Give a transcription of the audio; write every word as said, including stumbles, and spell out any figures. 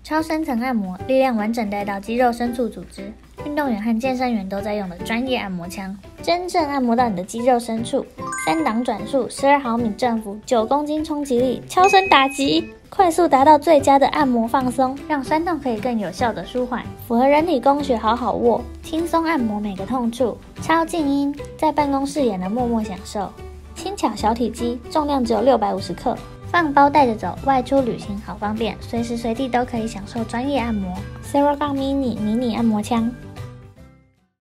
超深层按摩，力量完整带到肌肉深处组织，运动员和健身员都在用的专业按摩枪，真正按摩到你的肌肉深处。三档转速，十二毫米振幅，九公斤冲击力，超声打击，快速达到最佳的按摩放松，让酸痛可以更有效的舒缓。符合人体工学，好好握，轻松按摩每个痛处。超静音，在办公室也能默默享受。轻巧小体积，重量只有六百五十克。放包带着走，外出旅行好方便，随时随地都可以享受专业按摩。Ceragon Mini 迷你按摩枪。